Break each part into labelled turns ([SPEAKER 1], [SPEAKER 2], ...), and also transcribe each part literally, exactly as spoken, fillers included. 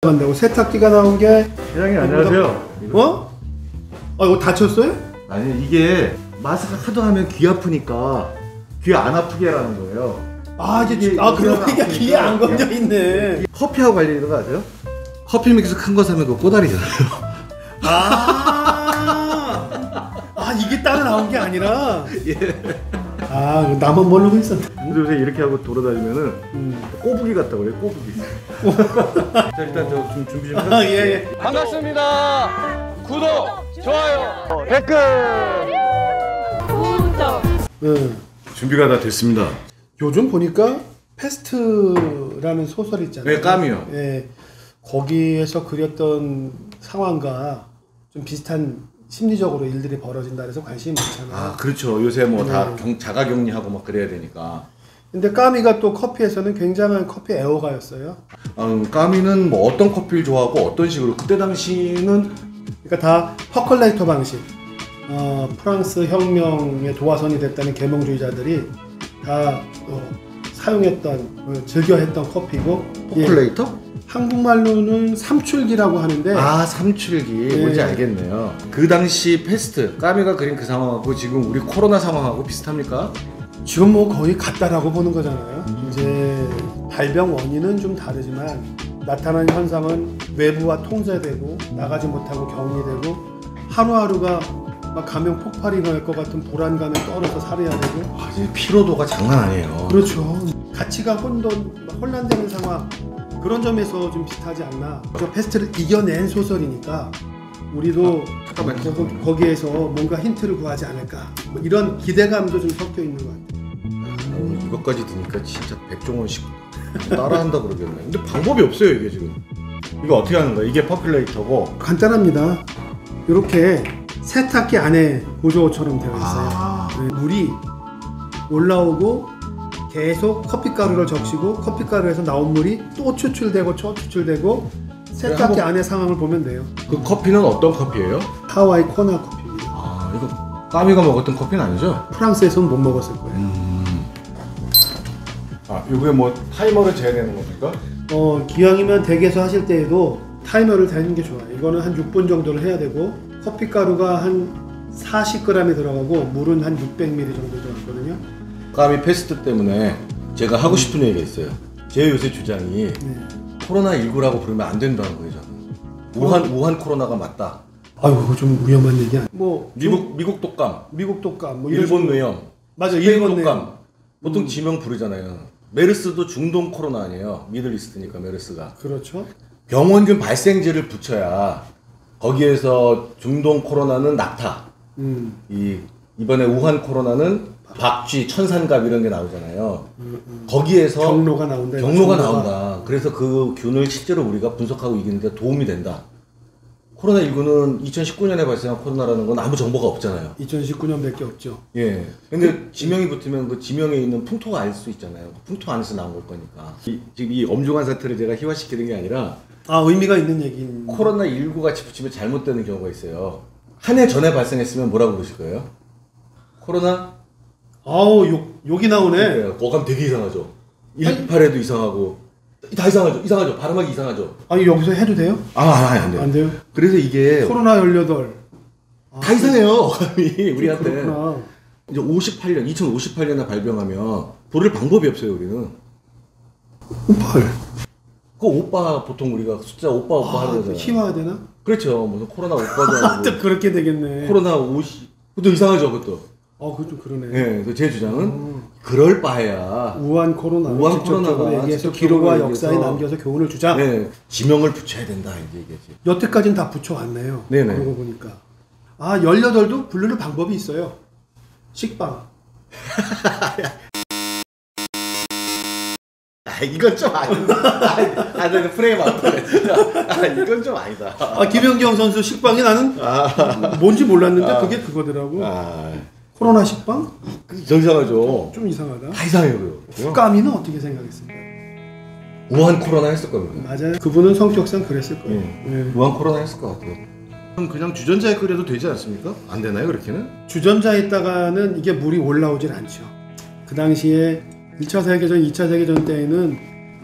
[SPEAKER 1] 한다고 세탁기가 나온 게.
[SPEAKER 2] 회장님 안녕하세요.
[SPEAKER 1] 어? 아 이거 다쳤어요?
[SPEAKER 2] 아니 이게 마스크 하도 하면 귀 아프니까 귀 안 아프게 하라는 거예요.
[SPEAKER 1] 아 이제 아 그러니까 귀에 안 걸려 있네.
[SPEAKER 2] 커피하고 관련된 거 아세요? 커피 믹스 큰 거 사면 그거 꼬다리잖아요.
[SPEAKER 1] 아, 아 이게 따로 나온 게 아니라.
[SPEAKER 2] 예.
[SPEAKER 1] 아 나만 모르고 있었네.
[SPEAKER 2] 근데 요새 이렇게 하고 돌아다니면은 음. 꼬부기 같다고 그래요. 꼬부기. 자 일단 저 좀 준비 좀
[SPEAKER 1] 아, 예, 예.
[SPEAKER 3] 반갑습니다. 구독, 좋아요, 댓글.
[SPEAKER 1] 네.
[SPEAKER 2] 준비가 다 됐습니다.
[SPEAKER 1] 요즘 보니까 패스트라는 소설 있잖아요.
[SPEAKER 2] 네, 까미요.
[SPEAKER 1] 예, 거기에서 그렸던 상황과 좀 비슷한 심리적으로 일들이 벌어진다 그래서 관심이 많잖아요.
[SPEAKER 2] 아 그렇죠. 요새 뭐 다
[SPEAKER 1] 네.
[SPEAKER 2] 자가격리하고 막 그래야 되니까.
[SPEAKER 1] 근데 까미가 또 커피에서는 굉장한 커피 애호가였어요.
[SPEAKER 2] 음, 까미는 뭐 어떤 커피를 좋아하고 어떤 식으로 그때 당시는
[SPEAKER 1] 그러니까 다 퍼컬레이터 방식. 어, 프랑스 혁명의 도화선이 됐다는 계몽주의자들이 다 어, 사용했던, 어, 즐겨했던 커피고.
[SPEAKER 2] 퍼컬레이터?
[SPEAKER 1] 예, 한국말로는 삼출기라고 하는데.
[SPEAKER 2] 아 삼출기.
[SPEAKER 1] 네.
[SPEAKER 2] 뭔지 알겠네요. 그 당시 패스트 까미가 그린 그 상황하고 지금 우리 코로나 상황하고 비슷합니까?
[SPEAKER 1] 지금 뭐 거의 같다라고 보는 거잖아요. 이제 발병 원인은 좀 다르지만 나타나는 현상은 외부와 통제되고 나가지 못하고 격리되고 하루하루가 막 감염 폭발이 날 것 같은 불안감에 떨어서 살아야 되고.
[SPEAKER 2] 아, 이제 피로도가 장난 아니에요.
[SPEAKER 1] 그렇죠. 가치가 혼돈, 혼란되는 상황, 그런 점에서 좀 비슷하지 않나. 저 패스트를 이겨낸 소설이니까 우리도
[SPEAKER 2] 아, 잠깐만요.
[SPEAKER 1] 거, 거기에서 뭔가 힌트를 구하지 않을까, 뭐 이런 기대감도 좀 섞여 있는 것 같아요.
[SPEAKER 2] 오늘 이것까지 드니까 진짜 백종원식 따라한다 그러겠네. 근데 방법이 없어요 이게 지금. 이거 어떻게 하는 거야? 이게 퍼큘레이터고.
[SPEAKER 1] 간단합니다. 이렇게 세탁기 안에 보조처럼 되어 있어요.
[SPEAKER 2] 아.
[SPEAKER 1] 네, 물이 올라오고 계속 커피가루를 적시고 커피가루에서 나온 물이 또 추출되고 또 추출되고 세탁기 안의 상황을 보면 돼요.
[SPEAKER 2] 그 커피는 어떤 커피예요?
[SPEAKER 1] 하와이 코나 커피입니다.
[SPEAKER 2] 아 이거 까미가 먹었던 커피는 아니죠?
[SPEAKER 1] 프랑스에서는 못 먹었을 거예요.
[SPEAKER 2] 음. 아 이게 뭐 타이머를 재야되는 겁니까?
[SPEAKER 1] 어, 기왕이면 댁에서 하실 때에도 타이머를 대는 게 좋아요. 이거는 한 육 분 정도를 해야 되고 커피가루가 한 사십 그램이 들어가고 물은 한 육백 밀리리터 정도 들어갔거든요.
[SPEAKER 2] 까미 패스트 때문에 제가 하고 싶은 얘기가 있어요. 제 요새 주장이
[SPEAKER 1] 네.
[SPEAKER 2] 코로나 십구라고 부르면 안 된다는 거예요. 저는. 우한 우한 코로나가 맞다.
[SPEAKER 1] 아유, 그거 좀 위험한 얘기 아니야. 뭐
[SPEAKER 2] 미국 미국 독감,
[SPEAKER 1] 미국 독감, 뭐 이런
[SPEAKER 2] 일본
[SPEAKER 1] 식으로.
[SPEAKER 2] 뇌염,
[SPEAKER 1] 맞아,
[SPEAKER 2] 스페인
[SPEAKER 1] 일본
[SPEAKER 2] 독감.
[SPEAKER 1] 뇌염.
[SPEAKER 2] 보통
[SPEAKER 1] 음.
[SPEAKER 2] 지명 부르잖아요. 메르스도 중동 코로나 아니에요. 미들이스트니까 메르스가.
[SPEAKER 1] 그렇죠.
[SPEAKER 2] 병원균 발생지를 붙여야 거기에서 중동 코로나는 낙타.
[SPEAKER 1] 음.
[SPEAKER 2] 이 이번에 우한 코로나는 박쥐, 천산갑 이런 게 나오잖아요.
[SPEAKER 1] 음, 음.
[SPEAKER 2] 거기에서
[SPEAKER 1] 경로가 나온다.
[SPEAKER 2] 경로가 나온다. 그래서 그 균을 실제로 우리가 분석하고 이기는데 도움이 된다. 코로나 십구는 이천십구 년에 발생한 코로나라는 건 아무 정보가 없잖아요.
[SPEAKER 1] 이천십구 년밖에 없죠.
[SPEAKER 2] 예. 근데 지명이 붙으면 그 지명에 있는 풍토가 알 수 있잖아요. 풍토 안에서 나온 걸 거니까. 이, 지금 이 엄중한 사태를 제가 희화시키는 게 아니라
[SPEAKER 1] 아, 의미가 있는 얘기인.
[SPEAKER 2] 코로나 십구 같이 붙이면 잘못되는 경우가 있어요. 한 해 전에 발생했으면 뭐라고 그러실 거예요? 코로나?
[SPEAKER 1] 아우, 욕, 욕이 나오네.
[SPEAKER 2] 네, 어감 되게 이상하죠. 일팔에도 이상하고 다 이상하죠. 이상하죠. 발음하기 이상하죠.
[SPEAKER 1] 아니, 여기서 해도 돼요?
[SPEAKER 2] 아, 아니 안 돼요.
[SPEAKER 1] 안 돼요?
[SPEAKER 2] 그래서 이게
[SPEAKER 1] 코로나 십팔. 아,
[SPEAKER 2] 다 이상해요. 어감이 우리한테.
[SPEAKER 1] 그렇구나.
[SPEAKER 2] 이제 오십팔 년, 이천오십팔 년에 발병하면 부를 방법이 없어요. 우리는.
[SPEAKER 1] 오팔.
[SPEAKER 2] 그 오빠 보통 우리가 숫자 오빠 오빠
[SPEAKER 1] 아,
[SPEAKER 2] 하는
[SPEAKER 1] 또
[SPEAKER 2] 거잖아요.
[SPEAKER 1] 희화되나?
[SPEAKER 2] 그렇죠. 무슨 코로나 오빠도
[SPEAKER 1] 또
[SPEAKER 2] 아니고
[SPEAKER 1] 그렇게 되겠네.
[SPEAKER 2] 코로나 오십. 그것도 이상하죠. 그것도.
[SPEAKER 1] 아, 그거 좀 그러네.
[SPEAKER 2] 예. 그래서 제 주장은
[SPEAKER 1] 음.
[SPEAKER 2] 그럴 바에야
[SPEAKER 1] 우한 코로나.
[SPEAKER 2] 우한
[SPEAKER 1] 직접적으로
[SPEAKER 2] 코로나가
[SPEAKER 1] 얘기해서
[SPEAKER 2] 직접적으로
[SPEAKER 1] 기록과
[SPEAKER 2] 얘기해서
[SPEAKER 1] 역사에 남겨서 교훈을 주자.
[SPEAKER 2] 네, 지명을 붙여야 된다 이제 얘기지.
[SPEAKER 1] 여태까지는 다 붙여왔네요.
[SPEAKER 2] 네네.
[SPEAKER 1] 그러고 보니까. 아, 십팔도 부르는 방법이 있어요. 식빵.
[SPEAKER 2] 아 이건 좀 아니다. 아, 아, 내 프레임 아프네 진짜. 아 이건 좀 아니다.
[SPEAKER 1] 아, 김연경 선수 식빵이 나는
[SPEAKER 2] 아,
[SPEAKER 1] 뭔지 몰랐는데
[SPEAKER 2] 아.
[SPEAKER 1] 그게 그거더라고.
[SPEAKER 2] 아,
[SPEAKER 1] 코로나 식빵?
[SPEAKER 2] 더 이상하죠.
[SPEAKER 1] 좀 이상하다.
[SPEAKER 2] 다 이상해요.
[SPEAKER 1] 까미는 어떻게 생각했습니까?
[SPEAKER 2] 우한 코로나 했을 겁니다.
[SPEAKER 1] 맞아요. 그분은 성격상 그랬을 거예요.
[SPEAKER 2] 예.
[SPEAKER 1] 예.
[SPEAKER 2] 우한 코로나 했을 것 같아요. 그럼 그냥 주전자에 끓여도 되지 않습니까? 안 되나요 그렇게는?
[SPEAKER 1] 주전자에다가는 이게 물이 올라오질 않죠. 그 당시에 일 차 세계전, 이 차 세계전 때에는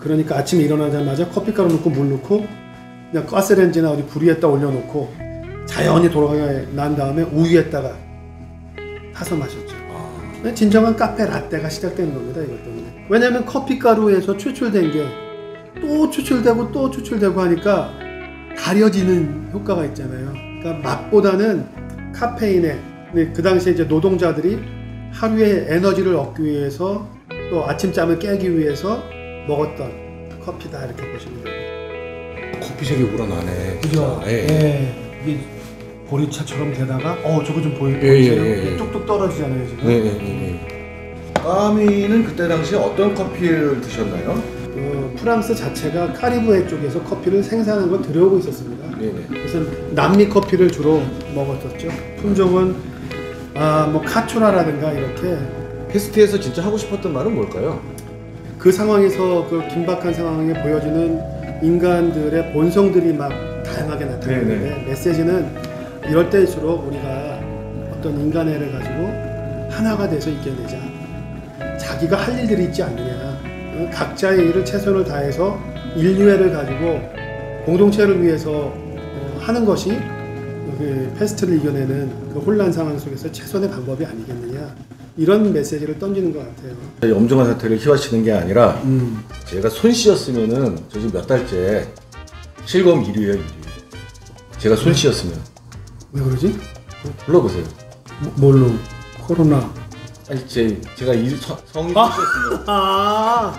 [SPEAKER 1] 그러니까 아침에 일어나자마자 커피가루 넣고 물 넣고 그냥 가스레인지나 어디 불 위에다 올려놓고 자연히 돌아가게 난 다음에 우유에다가 타서 마셨죠.
[SPEAKER 2] 아.
[SPEAKER 1] 진정한 카페 라떼가 시작되는 겁니다. 이것 때문에. 왜냐하면 커피가루에서 추출된 게 또 추출되고 또 추출되고 하니까 가려지는 효과가 있잖아요. 그러니까 맛보다는 카페인에, 그 당시에 이제 노동자들이 하루에 에너지를 얻기 위해서 또 아침잠을 깨기 위해서 먹었던 커피다 이렇게 보시면 돼요.
[SPEAKER 2] 커피색이 우러나네.
[SPEAKER 1] 그죠?
[SPEAKER 2] 예.
[SPEAKER 1] 예. 이게 보리차처럼 되다가 어 저거 좀 보이고
[SPEAKER 2] 예, 예, 예, 예.
[SPEAKER 1] 뚝뚝 떨어지잖아요 지금.
[SPEAKER 2] 예, 예, 예. 까미는 그때 당시에 어떤 커피를 드셨나요?
[SPEAKER 1] 그 프랑스 자체가 카리브해 쪽에서 커피를 생산하는 걸 들여오고 있었습니다.
[SPEAKER 2] 네, 네.
[SPEAKER 1] 그래서 남미 커피를 주로 먹었었죠. 품종은 아 뭐 카투라라든가 이렇게.
[SPEAKER 2] 페스트에서 진짜 하고 싶었던 말은 뭘까요?
[SPEAKER 1] 그 상황에서 그 긴박한 상황에 보여지는 인간들의 본성들이 막 다양하게 나타나는데
[SPEAKER 2] 네네.
[SPEAKER 1] 메시지는 이럴 때일수록 우리가 어떤 인간애를 가지고 하나가 돼서 이겨내자. 자기가 할 일들이 있지 않느냐. 각자의 일을 최선을 다해서 인류애를 가지고 공동체를 위해서 하는 것이 그 패스트를 이겨내는 그 혼란 상황 속에서 최선의 방법이 아니겠느냐. 이런 메시지를 던지는 것 같아요.
[SPEAKER 2] 엄중한 사태를 희화시키는 게 아니라
[SPEAKER 1] 음.
[SPEAKER 2] 제가 손 씻었으면은 저 지금 몇 달째 실검 일 위예요. 일 위. 제가 손 씻었으면
[SPEAKER 1] 왜 그러지?
[SPEAKER 2] 불러보세요.
[SPEAKER 1] 뭐, 뭘로? 코로나.
[SPEAKER 2] 아니 제 제가 이 서, 성이
[SPEAKER 1] 아.
[SPEAKER 2] 손 씻었으면
[SPEAKER 1] 아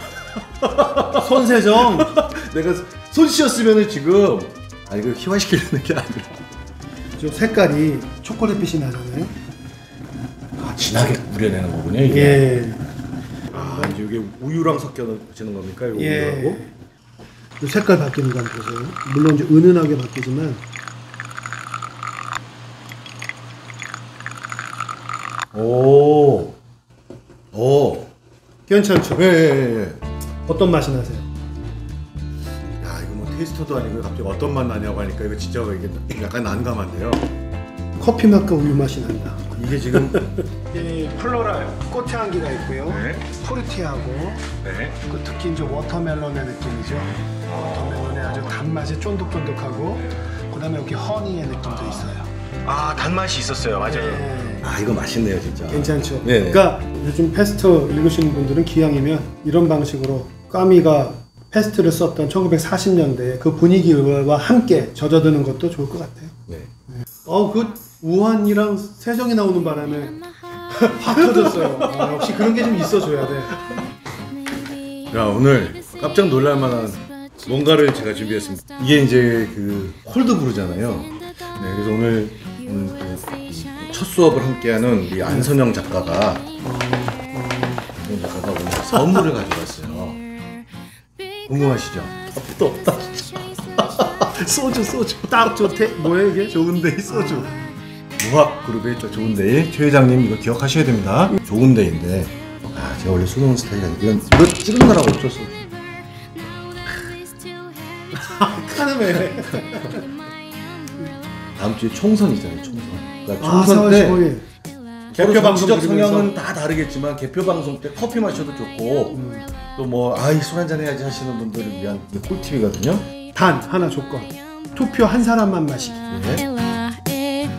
[SPEAKER 1] 손세정.
[SPEAKER 2] 내가 손 씻었으면은 지금 아니 그 희화시키려는 게 아니라
[SPEAKER 1] 저 색깔이 초콜릿빛이 나잖아요.
[SPEAKER 2] 아, 진하게 우려내는 거군요 이게.
[SPEAKER 1] 예.
[SPEAKER 2] 아 이제 이게 우유랑 섞여지는 겁니까? 이거
[SPEAKER 1] 예.
[SPEAKER 2] 우유하고?
[SPEAKER 1] 이 색깔 바뀌는 거 한번 보세요. 물론 이제 은은하게 바뀌지만.
[SPEAKER 2] 오. 오.
[SPEAKER 1] 괜찮죠?
[SPEAKER 2] 예, 예, 예.
[SPEAKER 1] 어떤 맛이 나세요?
[SPEAKER 2] 야, 이거 뭐 테이스터도 아니고 갑자기 어떤 맛 나냐고 하니까 이거 진짜 이게 약간 난감한데요.
[SPEAKER 1] 커피 맛과 우유 맛이 난다.
[SPEAKER 2] 이게 지금
[SPEAKER 1] 이 플로랄 꽃 향기가 있고요.
[SPEAKER 2] 네.
[SPEAKER 1] 포르티하고
[SPEAKER 2] 네.
[SPEAKER 1] 그 특히 이제 워터멜론의 느낌이죠. 워터멜론의 아주 단맛이 쫀득쫀득하고 그다음에 여기 허니의 느낌도 있어요.
[SPEAKER 3] 아 단맛이 있었어요. 맞아요.
[SPEAKER 1] 네.
[SPEAKER 2] 아, 이거 맛있네요, 진짜.
[SPEAKER 1] 괜찮죠?
[SPEAKER 2] 네.
[SPEAKER 1] 그러니까 요즘 패스트 읽으시는 분들은 기왕이면 이런 방식으로 까미가 패스트를 썼던 천구백사십 년대 그 분위기와 함께 젖어드는 것도 좋을 것 같아요.
[SPEAKER 2] 네.
[SPEAKER 1] 어, 그 우한이랑 세정이 나오는 바람에 확 터졌어요. 아, 역시 그런 게 좀 있어줘야 돼.
[SPEAKER 2] 야, 오늘 깜짝 놀랄 만한 뭔가를 제가 준비했습니다. 이게 이제 그 콜드브루잖아요. 네, 그래서 오늘 음, 첫 수업을 함께하는 우리 안선영 작가가 안선영 작가가 오늘 선물을 가져왔어요. 궁금하시죠? 또 없다. 소주 소주
[SPEAKER 1] 딱 좋대. 뭐야 이게?
[SPEAKER 2] 좋은데이 소주. 무학 그룹의 저 좋은데이 최 회장님 이거 기억하셔야 됩니다. 좋은데이인데 아 제가 원래 술 먹는 스타일이 아니고 이건 이거 찍은 거라고 어쩔 수 없어.
[SPEAKER 1] 카네메.
[SPEAKER 2] 다음 주에 총선 있잖아요. 총선. 그러니까
[SPEAKER 1] 아,
[SPEAKER 2] 총선
[SPEAKER 1] 사월
[SPEAKER 2] 때
[SPEAKER 1] 십오일.
[SPEAKER 2] 개표
[SPEAKER 1] 개표 방송
[SPEAKER 2] 정치적
[SPEAKER 1] 들으면서.
[SPEAKER 2] 성향은 다 다르겠지만 개표 방송 때 커피 마셔도 좋고
[SPEAKER 1] 음.
[SPEAKER 2] 또 뭐 아이 술 한잔 해야지 하시는 분들을 위한 이게 꿀팁이거든요.
[SPEAKER 1] 단 하나 조건. 투표 한 사람만 마시기.
[SPEAKER 2] 네.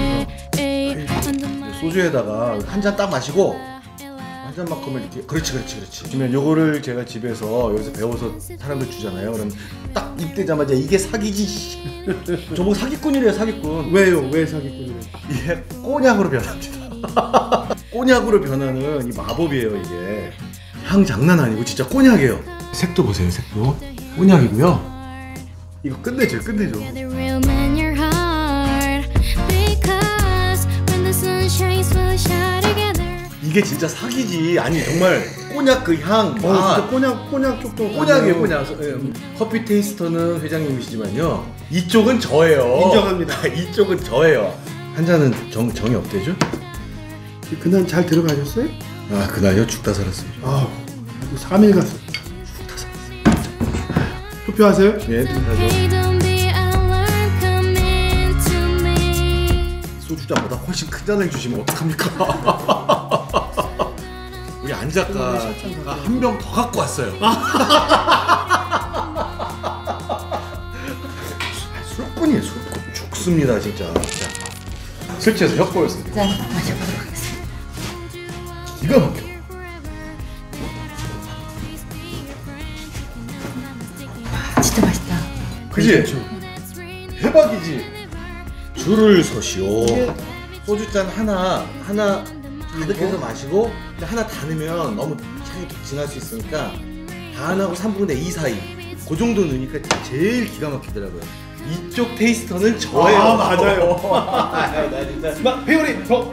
[SPEAKER 2] 소주에다가 한 잔 딱 마시고 한 잔만큼을 이렇게 그렇지 그렇지 그렇지 그러면 요거를 제가 집에서 여기서 배워서 사람들 주잖아요. 그럼 딱 입대자마자 이게 사기지. 저보고 사기꾼이래요. 사기꾼.
[SPEAKER 1] 왜요? 왜 사기꾼이래?
[SPEAKER 2] 이게 꼬냑으로 변합니다. 꼬냑으로 변하는 이 마법이에요. 이게 향 장난 아니고 진짜 꼬냑이에요. 색도 보세요. 색도 꼬냑이고요. 이거 끝내줘 끝내줘. 이게 진짜 사기지. 아니 정말 꼬냑 그 향.
[SPEAKER 1] 어,
[SPEAKER 2] 아,
[SPEAKER 1] 진짜 꼬냑 꼬냑 쪽도
[SPEAKER 2] 꼬냑이에요. 꼬냑. 예. 커피 테이스터는 회장님이시지만요. 이쪽은 저예요.
[SPEAKER 1] 인정합니다.
[SPEAKER 2] 이쪽은 저예요. 한 잔은 정 정이 없대죠?
[SPEAKER 1] 그날 잘 들어가셨어요?
[SPEAKER 2] 아 그날요 죽다 살았어요.
[SPEAKER 1] 아, 삼 일 갔어. 투표하세요?
[SPEAKER 2] 예, 하죠. 소주잔보다 훨씬 큰 잔을 주시면 어떡합니까? 우리 안 작가가 한 병 더 갖고 왔어요. 술꾼이에요, 술꾼. 죽습니다, 진짜. 자, 술 취해서 혁 보였습니다.
[SPEAKER 4] 자, 마셔보도록 하겠습니다.
[SPEAKER 2] 기가 막혀.
[SPEAKER 4] 진짜 맛있다.
[SPEAKER 2] 그지? 대박이지? 줄을 서시오. 소주잔 하나, 하나 가득해서 마시고 하나 다 넣으면 너무 향이 진할 수 있으니까 반하고 삼 분의 이 사이 그 정도 넣으니까 제일 기가 막히더라고요. 이쪽 테이스터는 저예요.
[SPEAKER 1] 아, 맞아요.
[SPEAKER 2] 나 진짜 막 회오리 더.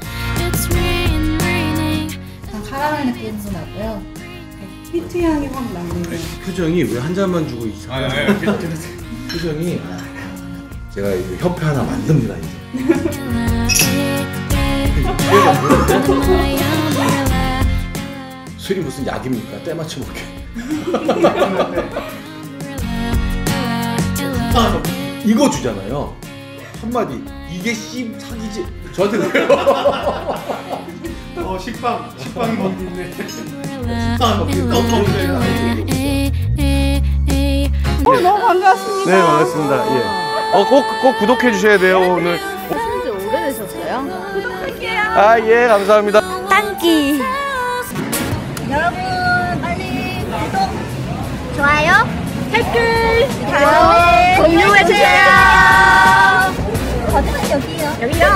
[SPEAKER 4] 카라멜 느낌도 나고요.
[SPEAKER 5] 피트 향이 확 나네요.
[SPEAKER 2] 표정이 왜 한 잔만 주고 이상해? 표정이 제가 이제 협회 하나 만듭니다 이제. 술이 무슨 약입니까? 때 맞춰 먹게. 이거 주잖아요. 한마디 이게 씨 사기지. 저한테 그래요.
[SPEAKER 1] 어, 식빵, 식빵이 거기 있네.
[SPEAKER 5] 어, 너무 반갑습니다.
[SPEAKER 3] 네, 반갑습니다. 예. 어, 꼭, 꼭 구독해 주셔야 돼요, 오늘.
[SPEAKER 6] 한지 오래되셨어요?
[SPEAKER 3] 아, 예, 감사합니다.
[SPEAKER 6] 땅기 여러분 빨리 구독, 좋아요, 댓글, 공유해주세요. 거짓말 여기요. 여기요.